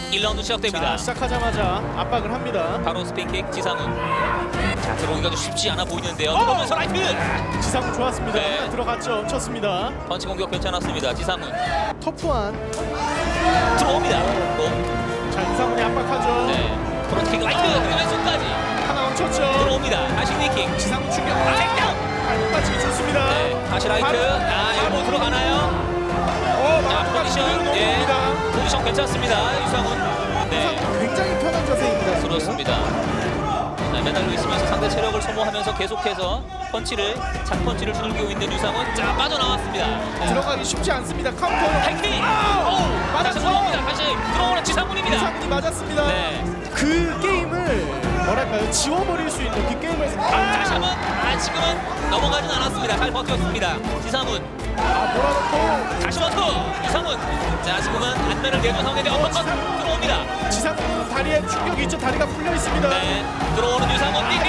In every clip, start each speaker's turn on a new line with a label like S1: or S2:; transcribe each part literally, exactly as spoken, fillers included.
S1: 일 라운드 시작됩니다.
S2: 자, 시작하자마자 압박을 합니다.
S1: 바로 스핀킥 지상훈. 자, 들어오기가 좀 쉽지 않아 보이는데요. 들어오면서 라이트.
S2: 지상훈 좋았습니다.
S1: 네.
S2: 들어갔죠. 쳤습니다.
S1: 펀치 공격 괜찮았습니다. 지상훈.
S2: 터프한.
S1: 들어옵니다. 또.
S2: 자, 이상훈이 압박하죠.
S1: 네. 프론트킥 라이트. 그리고 왼손까지.
S2: 하나 얹혔죠.
S1: 들어옵니다. 다시 니킥.
S2: 지상훈 충격.
S1: 아, 택장.
S2: 발목 받치기 좋습니다.
S1: 네. 다시 라이트. 아, 엘보 들어가나요?
S2: 어,
S1: 자, 포지션. 예. 포지션 괜찮습니다. 유상훈. 네.
S2: 굉장히 편한 자세입니다.
S1: 그렇습니다. 자, 매달려 있으면서 상대 체력을 소모하면서 계속해서 펀치를 작펀치를 두들기고 있는 유상훈. 자, 빠져나왔습니다.
S2: 네. 들어가기 쉽지 않습니다. 카운터.
S1: 하이킥. 오,
S2: 맞았어.
S1: 다시 들어옵니다. 다시 들어오는 지상훈입니다.
S2: 지상훈이 맞았습니다.
S1: 네.
S2: 그 게임을 뭐랄까요? 지워버릴 수 있는 그 게임을.
S1: 아, 다시 한번. 아, 지금은 넘어가진 않았습니다. 잘 버텼습니다. 지상훈.
S2: 아, 몰아놓고
S1: 다시 원투. 이상훈. 자, 지금은 안면을 내준 상황인데 어퍼컷 들어옵니다.
S2: 지상훈 다리에 충격이 있죠. 다리가 풀려 있습니다.
S1: 네. 들어오는 유상훈 니킥.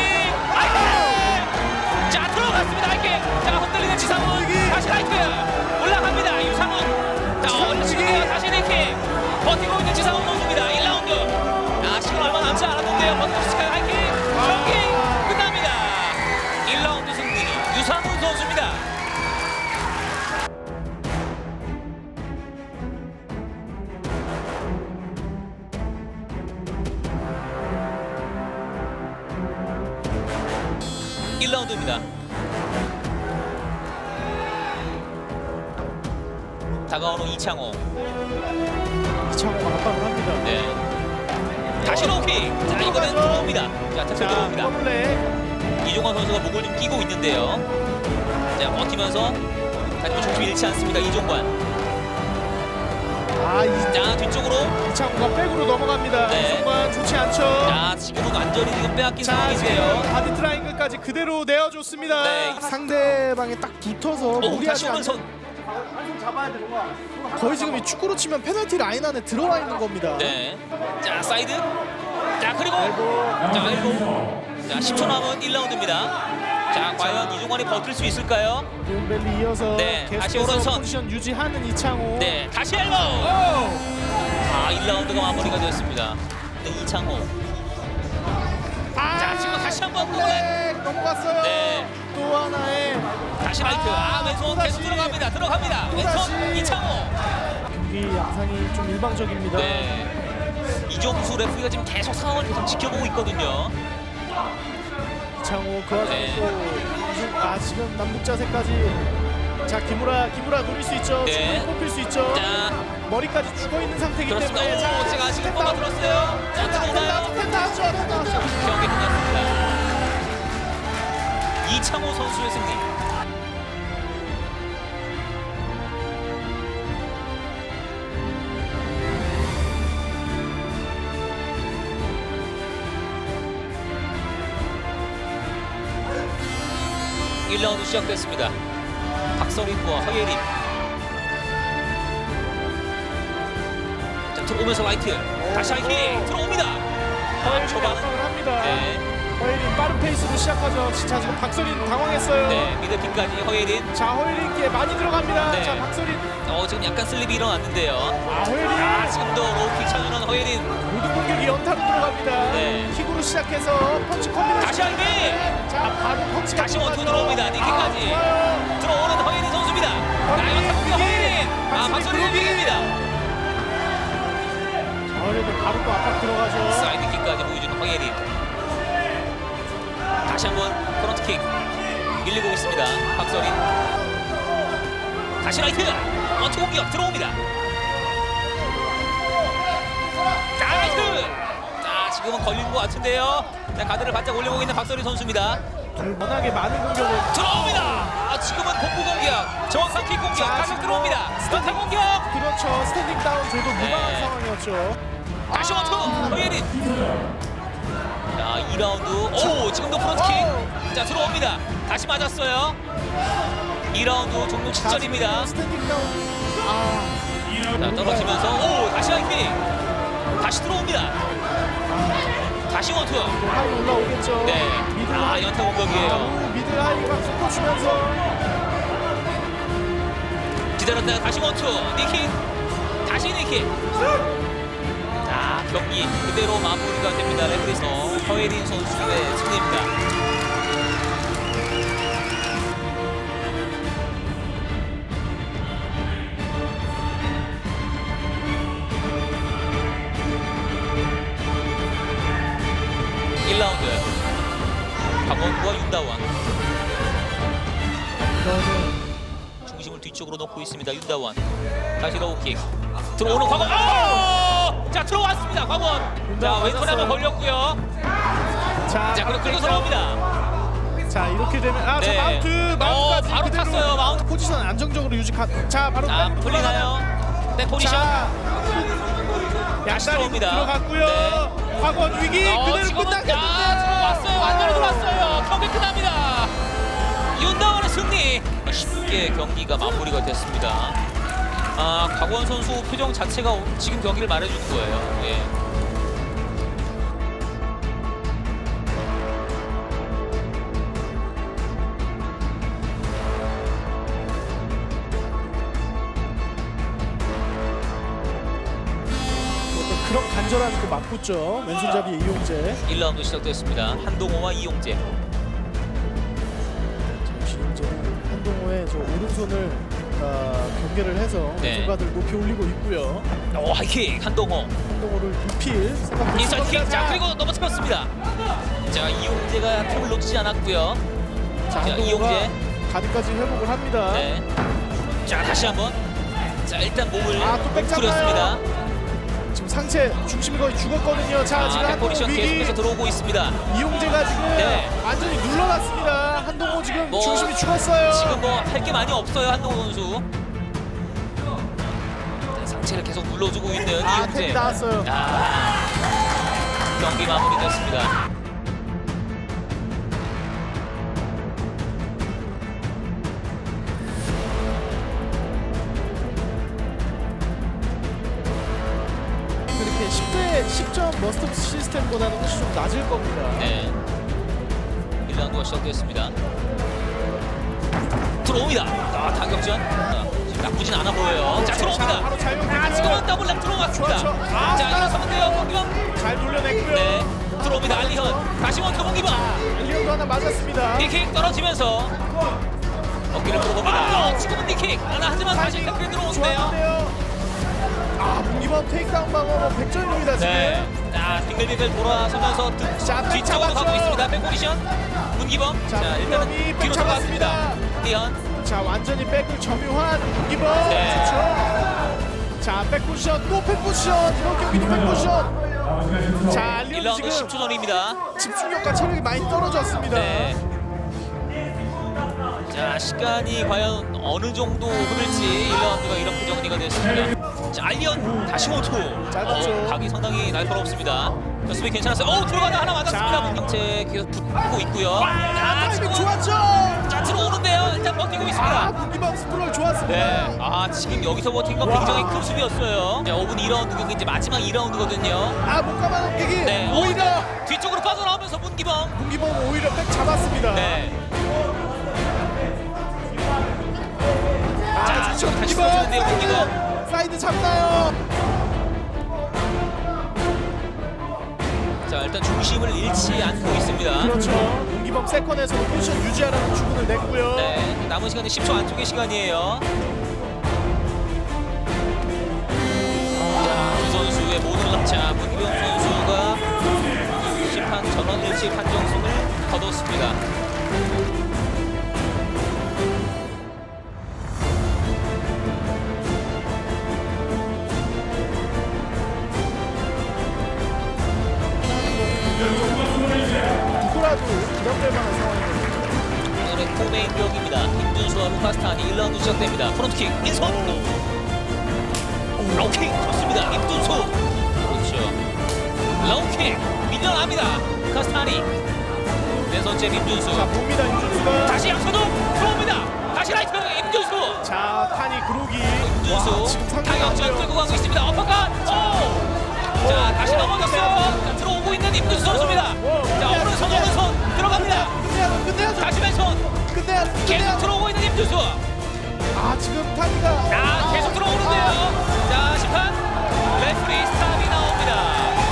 S1: 하이킥. 자, 들어갔습니다. 하이킥. 자, 흔들리는 지상훈. 다시 라이트. 올라갑니다. 유상훈. 자, 어려치는데요. 다시 니킥. 버티고 있는 지상훈 선수입니다. 일 라운드. 아, 시간 얼마 남지 않았는데요. 버티고 시간 하이킥. 경기 끝납니다. 일 라운드 승리 유상훈 선수입니다. 일 라운드입니다. 다가오는 이창호.
S2: 이창호가 압박을 합니다.
S1: 네. 다시 로우킥. 자, 이번엔 들어옵니다. 자, 태클 들어옵니다.
S2: 더블랙.
S1: 이종환 선수가 목을 좀 끼고 있는데요. 자, 버티면서 하지만 중심이 잃지 않습니다. 이종관.
S2: 아, 이,
S1: 자, 뒤쪽으로.
S2: 이창호가 백으로 넘어갑니다.
S1: 네.
S2: 이종관 좋지 않죠.
S1: 자, 지금은 완전히 지금 빼앗긴
S2: 자,
S1: 상황인데요.
S2: 지금 바디 트라이앵글까지 그대로 내어줬습니다.
S1: 네.
S2: 상대방에 딱 붙어서
S1: 오, 다시
S2: 무리하지 않
S1: 오면서.
S2: 거의 지금 이 축구로 치면 페널티 라인 안에 들어와 있는 겁니다.
S1: 네. 자, 사이드. 자, 그리고.
S2: 엘보.
S1: 자, 엘보. 자, 십 초 남은 일 라운드입니다. 자, 과연 이종환이 버틸 수 있을까요?
S2: 벨리 이어서
S1: 네, 다시
S2: 계속해서
S1: 오른손.
S2: 포지션 유지하는 이창호.
S1: 네, 다시 엘보. 아, 일 라운드가 마무리가 되었습니다. 네, 이창호.
S2: 아,
S1: 자, 지금 다시 한번 또.
S2: 네, 넘어갔어요.
S1: 네.
S2: 또 하나의
S1: 다시 라이트. 아, 왼손
S2: 또다시.
S1: 계속 들어갑니다. 들어갑니다. 왼손
S2: 또다시.
S1: 이창호.
S2: 경기 양상이 좀 일방적입니다.
S1: 네. 이종수 레프리가 지금 계속 상황을 계속 지켜보고 있거든요.
S2: 이창호 그 와중에
S1: 네.
S2: 또 이중- 아, 지금 남북 자세까지. 자, 기무라 기무라 노릴 수 있죠.
S1: 네.
S2: 충분히 뽑힐 수 있죠.
S1: 자,
S2: 머리까지 죽어 있는 상태이기
S1: 그렇습니다.
S2: 때문에.
S1: 오, 제가 지금 뽑아 들었어요. 자, 들어오나요?
S2: 펜다하죠. 펜다하죠.
S1: 경기 끝났습니다. 이창호 선수의 승리. 일 라운드 시작됐습니다. 박서린과 허예린. 자, 들어오면서 라이트. 다시 하이킥 들어옵니다.
S2: 허예린
S1: 초반은.
S2: 압박을 합니다.
S1: 네.
S2: 허예린 빠른 페이스로 시작하죠. 진짜 지금 박서린 당황했어요.
S1: 네, 미드픽까지 허예린.
S2: 자, 허예린께 많이 들어갑니다.
S1: 네.
S2: 자, 박서린.
S1: 어, 지금 약간 슬립이 일어났는데요.
S2: 아, 허예린.
S1: 아, 지금도 로우킥 찾는 허예린.
S2: 모든 공격이 연타로 들어갑니다.
S1: 네.
S2: 킥으로 시작해서 펀치 콤비네이션.
S1: 다시 하이킥.
S2: 자, 바로 펀치가
S1: 다시 원투
S2: 들어가죠.
S1: 들어옵니다. 니킥까지.
S2: 아, 좋아요.
S1: 들어오는 허예린 선수입니다. 자, 연타 공격 허예린. 아, 박소리는 비깁니다.
S2: 자, 허예린 바로 또 압박 들어가죠.
S1: 사이드킥까지 보여주는 허예린. 다시 한번 프론트킥 밀리고 있습니다. 박서린. 다시 라이트. 원투 공격 들어옵니다. 자, 라이트. 자, 지금은 걸린 것 같은데요. 자, 가드를 바짝 올리고 있는 박서린 선수입니다.
S2: 워낙에 많은 공격을.
S1: 들어옵니다. 아, 지금은 공구 공격. 정확한 킥 공격.
S2: 자,
S1: 다시
S2: 지금
S1: 들어옵니다. 연타 공격.
S2: 그렇죠. 스탠딩 다운 저도 무방한
S1: 네.
S2: 상황이었죠.
S1: 다시 원투. 허예린. 자, 이 라운드. 오, 지금도 프론트킥. 자, 들어옵니다. 다시 맞았어요. 이 라운드 종료 직전입니다.
S2: 스탠딩 다운. 아,
S1: 자, 떨어지면서 오, 다시 하이킥. 다시 들어옵니다. 다시 원투.
S2: 하이 올라오겠죠.
S1: 네.
S2: 미들
S1: 아,
S2: 하이.
S1: 연타 공격이에요.
S2: 아, 미들 하이가 섞어주면서.
S1: 기다렸다가 다시 원투. 니킥. 다시 니킥. 자, 경기 그대로 마무리가 됩니다. 레프리서 허예린 선수의 승리입니다. 일 라운드 강원구와 윤다원 중심을 뒤쪽으로 놓고 있습니다. 윤다원 다시 로우킥 들어오는 광원. 오! 자 들어왔습니다. 광원. 자 왼손에 한번 걸렸고요.
S2: 자,
S1: 자 그리고 끌고 들어옵니다.
S2: 자 이렇게 되면 아,
S1: 네.
S2: 자 마운트 마운트까지
S1: 어, 바로
S2: 그대로
S1: 탔어요. 마운트.
S2: 포지션 안정적으로 유지하. 자 바로
S1: 자
S2: 백으로
S1: 풀리나요? 네 포지션.
S2: 약다리
S1: 들어옵니다.
S2: 들어갔고요.
S1: 네.
S2: 광원 위기
S1: 어,
S2: 그대로
S1: 지금은
S2: 끝났는데.
S1: 야 들어왔어요. 완전히 들어왔어요. 경기 끝납니다. 윤다원의 승리. 쉽게 경기가 마무리가 됐습니다. 아 곽원 선수 표정 자체가 지금 경기를 말해주는 거예요. 예.
S2: 그런 간절한 그 맞붙죠. 왼손잡이 이용재.
S1: 일 라운드 시작됐습니다. 한동호와 이용재.
S2: 역시 이용재는 한동호의 저 오른손을 어, 경계를 해서
S1: 네.
S2: 왼손가들 높이 올리고 있고요.
S1: 오 하이킥 한동호.
S2: 한동호를 눕힐 생각도
S1: 인사이킥. 자 그리고 넘어뜨렸습니다. 자 이용재가 탑을 놓치지 않았고요.
S2: 자,
S1: 자,
S2: 한동호가
S1: 이용재.
S2: 가드까지 회복을 합니다.
S1: 네. 자 다시 한번. 자 일단 몸을
S2: 아, 또
S1: 풀었습니다.
S2: 지금 상체 중심이 거의 죽었거든요. 자, 지금
S1: 아,
S2: 한동호
S1: 포지션
S2: 위기.
S1: 계속해서 들어오고 있습니다.
S2: 이용재가 지금
S1: 네.
S2: 완전히 눌러놨습니다. 한동호 지금
S1: 뭐,
S2: 중심이 죽었어요.
S1: 지금 뭐 할 게 많이 없어요 한동호 선수. 자, 상체를 계속 눌러주고 있는
S2: 아,
S1: 이용재.
S2: 탭이 나왔어요.
S1: 아, 경기 마무리됐습니다.
S2: 이렇게 십 대 십 점 머스톱 시스템보다는 훨씬 좀 낮을 겁니다.
S1: 네. 일 라운드가 시작됐습니다. 들어옵니다. 아, 타격전. 자, 지금 나쁘진 않아 보여요. 자,
S2: 자,
S1: 들어옵니다.
S2: 바로 잘
S1: 아, 지금은 더블랩 들어왔습니다.
S2: 좋아, 좋아. 아,
S1: 자, 일어서면 돼요, 공기범.
S2: 잘 돌려냈고요.
S1: 네. 들어옵니다, 알리현. 다시 원투 공기범.
S2: 알리언도 하나 맞았습니다.
S1: 니킥 떨어지면서 어깨를 풀어봅니다. 어, 지금은 니킥. 하나 하지만 다시 태클 들어오는데요.
S2: 좋았는데요. 아, 이번 테이크다운 방어 백 점입니다 지금.
S1: 네. 자, 빙글빙글 돌아서면서 드,
S2: 자, 백
S1: 뒤쪽으로
S2: 잡았죠.
S1: 가고 있습니다. 백 포지션. 문기범.
S2: 자,
S1: 자, 일단은
S2: 문기범이 백
S1: 뒤로
S2: 잡았습니다.
S1: 돌아갔습니다. 리현.
S2: 자, 완전히 백을 점유한 이번.
S1: 네.
S2: 좋죠. 자, 백 포지션 또 백 포지션. 이번 경기도 백 포지션. 자,
S1: 일
S2: 알리언
S1: 라운드
S2: 지금
S1: 십 초 전입니다.
S2: 집중력과 체력이 많이 떨어졌습니다.
S1: 네. 자, 시간이 과연 어느 정도 흐를지 일 라운드가 이렇게 정리가 됐습니다. 자, 알리언 다시 원투.
S2: 짧았죠.
S1: 어, 각이 상당히 날카롭습니다. 자, 수비 괜찮았어요. 오, 들어가다 하나 맞았습니다.
S2: 자.
S1: 문경채 계속 붙고 있고요.
S2: 아, 타이밍
S1: 지금은
S2: 좋았죠.
S1: 자, 들어오는데요. 일단 버티고
S2: 아,
S1: 있습니다.
S2: 문기범 스프롤 좋았습니다.
S1: 네. 아, 지금 여기서 버틴 건
S2: 와.
S1: 굉장히 큰 수비였어요. 자, 오 분 이 라운드가 이제 마지막 이 라운드거든요.
S2: 아, 못 가만 넘기기.
S1: 네.
S2: 오히려
S1: 어, 뒤쪽으로 빠져나오면서 문기범.
S2: 문기범 오히려 백 잡았습니다.
S1: 네.
S2: 아,
S1: 자,
S2: 좋죠.
S1: 다시
S2: 문기범.
S1: 쏘는데요, 문기범.
S2: 사이드 잡나요?
S1: 자, 일단 중심을 잃지 않고 있습니다.
S2: 그렇죠. 문기범 세컨에서 포지션 유지하라는 주문을 냈고요.
S1: 네, 남은 시간은 십 초 안쪽의 시간이에요. 자, 두 선수의 모든 락차 문기범 선수가 심판 전원 일치 판정승을 거뒀습니다.
S2: 누구라도 부담될 만한 상황이거든요.
S1: 오늘의 코메인 격입니다. 김준수와 루카스탄이 일 라운드 시작됩니다. 프론트킥 인선 라운킥 좋습니다. 김준수 그렇죠. 라운킥 밀려납니다. 루카스탄이 왼손째 임준수.
S2: 자, 봅니다. 임준수가.
S1: 다시 양손으로 들어옵니다. 다시 라이트 임준수.
S2: 자, 타니 그루기.
S1: 임준수
S2: 와, 지금 상당히
S1: 타격전
S2: 안 돼요.
S1: 끌고 가고 있습니다. 어퍼컷. 오! 자, 다시 넘어졌어요. 자, 들어오고 있는 임준수 선수입니다. 자, 오른손 오른손 들어갑니다.
S2: 끝내야죠. 끝내야죠.
S1: 다시 왼손
S2: 끝내야
S1: 계속
S2: 끝내야.
S1: 들어오고 있는 임준수.
S2: 아, 지금 타니가.
S1: 자, 계속 들어오는데요. 자, 심판 레프리 스탑이 나옵니다.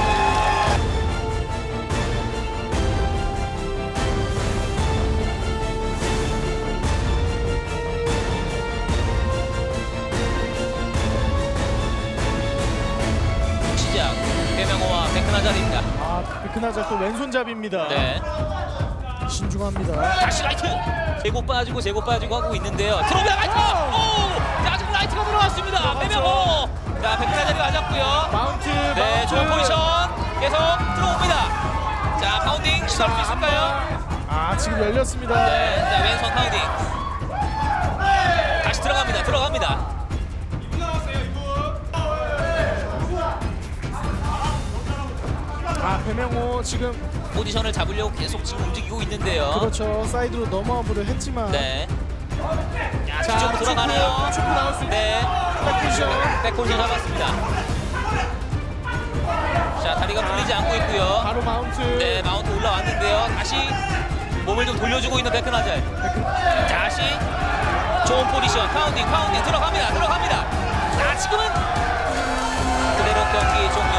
S2: 백은하자 또 왼손잡이입니다.
S1: 네.
S2: 신중합니다.
S1: 다시 라이트. 제고 빠지고 제고 빠지고 하고 있는데요. 들어옵니다 라이트. 오! 자 지금 라이트가 들어왔습니다. 배명호. 자 백은하자리 맞았고요.
S2: 마운트.
S1: 네,
S2: 마운트.
S1: 좋은 포지션 계속 들어옵니다. 자 파운딩 시도할 수 있을까요?
S2: 아 지금 열렸습니다.
S1: 네, 자 왼손 파운딩. 다시 들어갑니다. 들어갑니다.
S2: 아 배명호 지금
S1: 포지션을 잡으려고 계속 지금 움직이고 있는데요.
S2: 그렇죠. 사이드로 넘어오려 했지만.
S1: 네. 자,
S2: 자,
S1: 뒤쪽으로 들어가나요?
S2: 축구 나올 수 있는
S1: 네.
S2: 백쿠션.
S1: 백포지션 잡았습니다. 자, 다리가 풀리지 않고 있고요.
S2: 바로 마운트.
S1: 네, 마운트 올라왔는데요. 다시 몸을 좀 돌려주고 있는 백근하잘. 다시 좋은 포지션. 파운딩, 파운딩 들어갑니다. 들어갑니다. 자, 지금은 그대로 경기 종료.